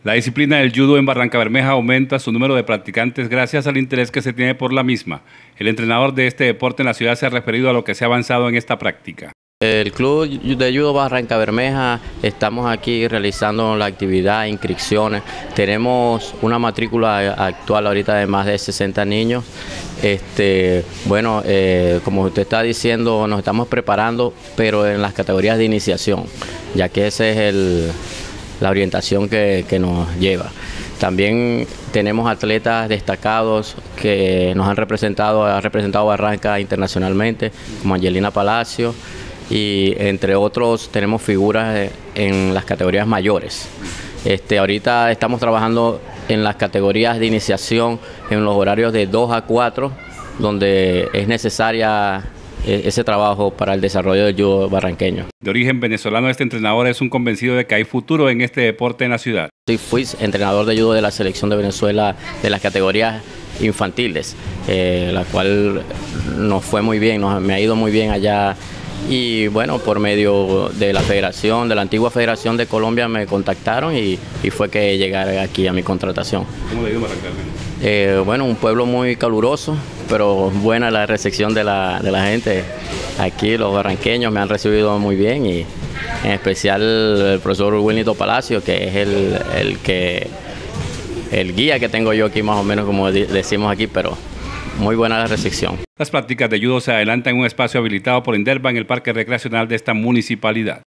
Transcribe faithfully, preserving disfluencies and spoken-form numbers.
La disciplina del judo en Barrancabermeja aumenta su número de practicantes gracias al interés que se tiene por la misma. El entrenador de este deporte en la ciudad se ha referido a lo que se ha avanzado en esta práctica. El Club de Judo Barrancabermeja, estamos aquí realizando la actividad, inscripciones. Tenemos una matrícula actual ahorita de más de sesenta niños. Este, bueno, eh, como usted está diciendo, nos estamos preparando, pero en las categorías de iniciación, ya que esa es el, la orientación que, que nos lleva. También tenemos atletas destacados que nos han representado, ha representado Barranca internacionalmente, como Angelina Palacio, y entre otros tenemos figuras en las categorías mayores. Este, ahorita estamos trabajando en las categorías de iniciación en los horarios de dos a cuatro, donde es necesaria ese trabajo para el desarrollo del judo barranqueño. De origen venezolano, este entrenador es un convencido de que hay futuro en este deporte en la ciudad. Sí, fui entrenador de judo de la selección de Venezuela de las categorías infantiles, eh, la cual nos fue muy bien, nos, me ha ido muy bien allá. Y bueno, por medio de la federación, de la antigua Federación de Colombia, me contactaron y, y fue que llegué aquí a mi contratación. ¿Cómo le ha ido Barranca? Eh, bueno, un pueblo muy caluroso, pero buena la recepción de la, de la gente. Aquí los barranqueños me han recibido muy bien y en especial el profesor Wilnito Palacio, que es el, el, que, el guía que tengo yo aquí más o menos, como decimos aquí, pero muy buena la recepción. Las prácticas de judo se adelantan en un espacio habilitado por Inderva en el Parque Recreacional de esta municipalidad.